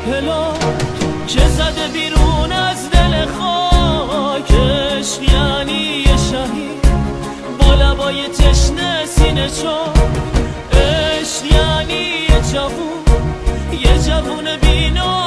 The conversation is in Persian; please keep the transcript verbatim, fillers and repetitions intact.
پلا که زده بیرون از دل خاکش، یعنی یه شهید با لبای تشنه سینه چاک. عشق یعنی یه جوون، یه جوون بینا